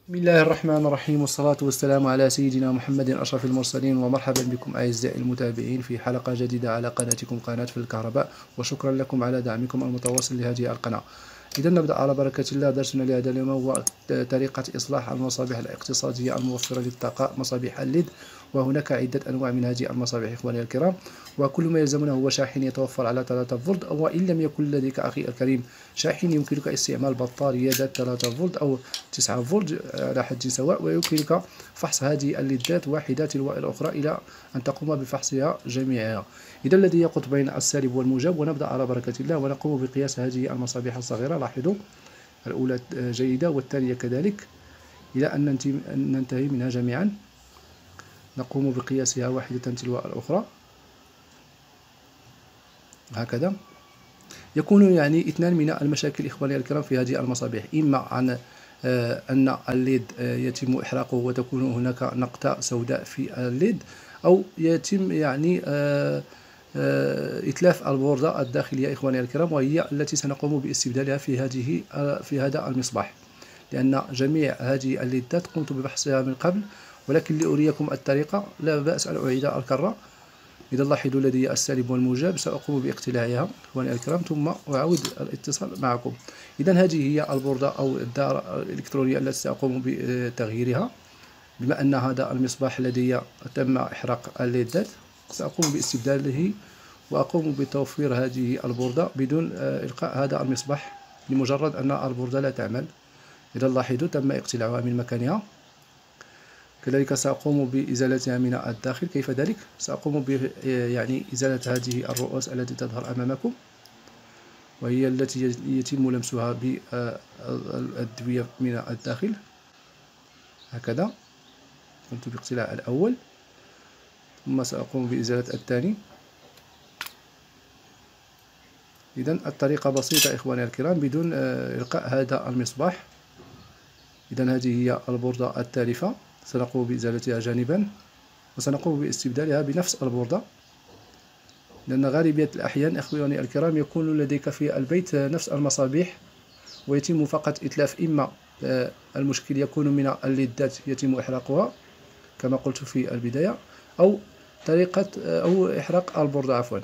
بسم الله الرحمن الرحيم، والصلاة والسلام على سيدنا محمد أشرف المرسلين. ومرحبا بكم أعزائي المتابعين في حلقة جديدة على قناتكم قناة في الكهرباء، وشكرا لكم على دعمكم المتواصل لهذه القناة. إذا نبدأ على بركة الله. درسنا لهذا اليوم هو طريقة إصلاح المصابيح الاقتصادية الموفرة للطاقة، مصابيح الليد. وهناك عدة أنواع من هذه المصابيح إخواني الكرام، وكل ما يلزمنا هو شاحن يتوفر على 3 فولت، أو إن لم يكن لديك أخي الكريم شاحن، يمكنك استعمال بطارية ذات 3 فولت أو 9 فولت على حد سواء. ويمكنك فحص هذه الليدات واحدة تلو الأخرى إلى أن تقوم بفحصها جميعها. إذا لدي قطبين السالب والموجب، ونبدأ على بركة الله ونقوم بقياس هذه المصابيح الصغيرة. لاحظوا الأولى جيدة والثانية كذلك، إلى أن ننتهي منها جميعا. نقوم بقياسها واحدة تلو الأخرى هكذا. يكون يعني اثنان من المشاكل إخواني الكرام في هذه المصابيح، إما عن أن الليد يتم إحراقه وتكون هناك نقطة سوداء في الليد، أو يتم يعني إتلاف البوردة الداخلية إخواني الكرام، وهي التي سنقوم باستبدالها في هذا المصباح، لأن جميع هذه الليدات قمت ببحثها من قبل، ولكن لأريكم الطريقة لا بأس أن أعيد الكرة. إذا لاحظوا لدي السالب والموجب، سأقوم باقتلاعها إخواني الكرام ثم أعود الاتصال معكم. إذا هذه هي البوردة أو الدائرة الإلكترونية التي سأقوم بتغييرها. بما أن هذا المصباح لدي تم إحراق الليدات، سأقوم باستبداله وأقوم بتوفير هذه البوردة بدون إلقاء هذا المصباح، لمجرد أن البوردة لا تعمل. إذا لاحظوا تم اقتلاعها من مكانها. كذلك سأقوم بإزالتها من الداخل. كيف ذلك؟ سأقوم يعني إزالة هذه الرؤوس التي تظهر أمامكم، وهي التي يتم لمسها بالأدوية من الداخل هكذا. قمت باقتلاع الأول، ثم سأقوم بإزالة الثاني. إذن الطريقة بسيطة إخواني الكرام بدون إلقاء هذا المصباح. إذن هذه هي البوردة التالفة، سنقوم بإزالتها جانبا، وسنقوم باستبدالها بنفس البوردة، لأن غالبية الأحيان إخواني الكرام يكون لديك في البيت نفس المصابيح، ويتم فقط إتلاف. إما المشكل يكون من الليدات يتم إحراقها كما قلت في البداية، أو إحراق البوردة عفوا.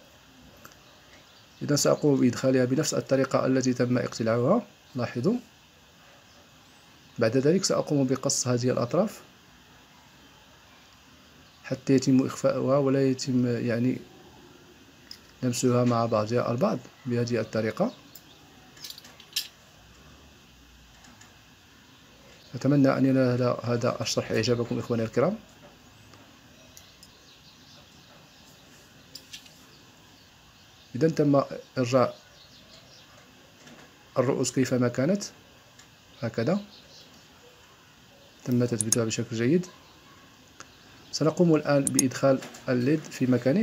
إذا سأقوم بإدخالها بنفس الطريقة التي تم اقتلاعها. لاحظوا. بعد ذلك سأقوم بقص هذه الأطراف حتى يتم إخفاؤها ولا يتم يعني لمسها مع بعضها البعض بهذه الطريقة. أتمنى أن ينال هذا الشرح إعجابكم إخواني الكرام. إذا تم إرجاع الرؤوس كيفما كانت هكذا، تم تثبيتها بشكل جيد. سنقوم الآن بإدخال الليد في مكانه،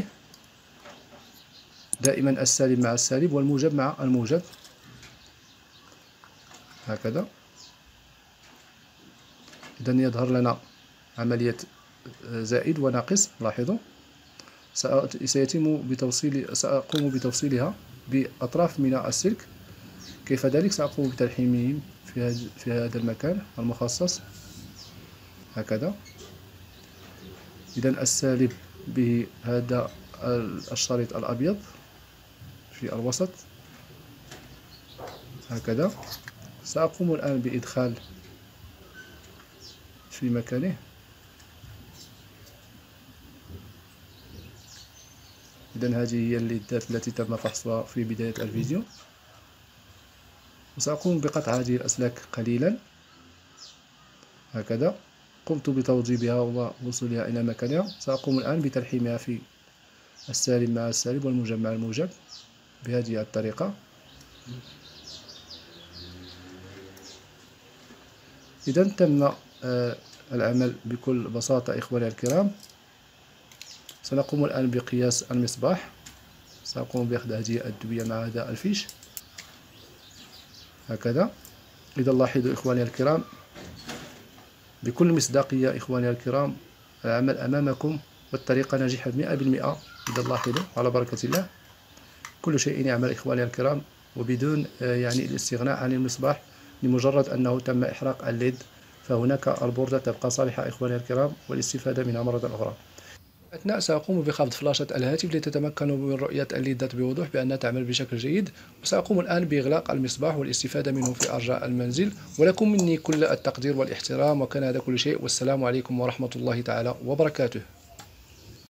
دائما السالب مع السالب والموجب مع الموجب هكذا. إذا يظهر لنا عملية زائد وناقص. لاحظوا. سأقوم بتوصيلها بأطراف من السلك. كيف ذلك؟ سأقوم بتلحيمهم في هذا المكان المخصص هكذا. إذا السالب بهذا الشريط الأبيض في الوسط هكذا. سأقوم الآن بإدخال في مكانه. إذا هذه هي الليدات التي تم فحصها في بداية الفيديو، وسأقوم بقطع هذه الأسلاك قليلا هكذا. قمت بتوضيبها ووصولها إلى مكانها. سأقوم الآن بتلحيمها في السالب مع السالب والموجب مع الموجب بهذه الطريقة. إذا تم العمل بكل بساطة إخواني الكرام. سنقوم الآن بقياس المصباح. سأقوم بأخذ هذه الأدوية مع هذا الفيش هكذا. إذا لاحظوا إخواني الكرام بكل مصداقية إخواني الكرام، العمل أمامكم والطريقة ناجحة 100%. إذا لاحظوا على بركة الله كل شيء يعمل إخواني الكرام، وبدون يعني الاستغناء عن المصباح، لمجرد أنه تم إحراق الليد فهناك البوردة تبقى صالحة إخواني الكرام والاستفادة منها مرة أخرى. أثناء سأقوم بخفض فلاشة الهاتف لتتمكنوا من رؤية الليدات بوضوح بأنها تعمل بشكل جيد، وسأقوم الآن بإغلاق المصباح والاستفادة منه في أرجاء المنزل. ولكم مني كل التقدير والاحترام، وكان هذا كل شيء، والسلام عليكم ورحمة الله تعالى وبركاته.